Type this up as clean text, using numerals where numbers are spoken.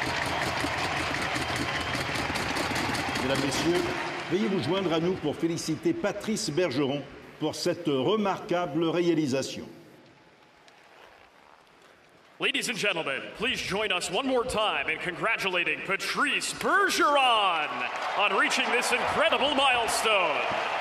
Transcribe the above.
Mesdames, Messieurs, veuillez vous joindre à nous pour féliciter Patrice Bergeron pour cette remarquable réalisation. Ladies and gentlemen, please join us one more time in congratulating Patrice Bergeron on reaching this incredible milestone.